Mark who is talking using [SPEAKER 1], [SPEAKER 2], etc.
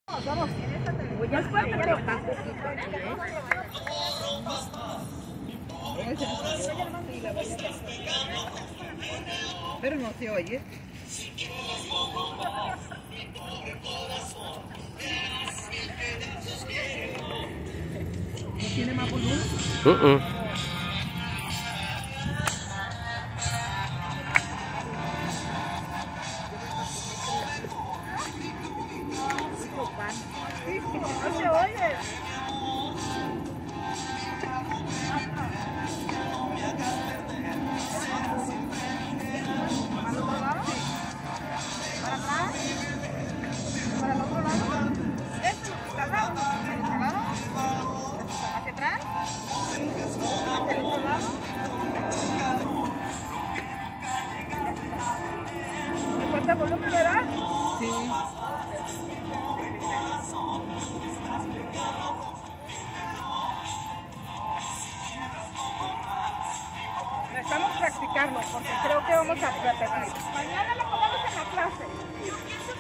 [SPEAKER 1] Vamos, voy a estar tan poquito aquí, pero no se oye. ¿No tiene más volumen? No se oye. ¿Para atrás? ¿Para el otro lado? ¿Este lo que está al lado? ¿Hacia atrás? ¿Hacia el otro lado? ¿Me falta volumen, verdad? Sí. Estamos practicando porque creo que vamos a repetir. Mañana lo ponemos en la clase.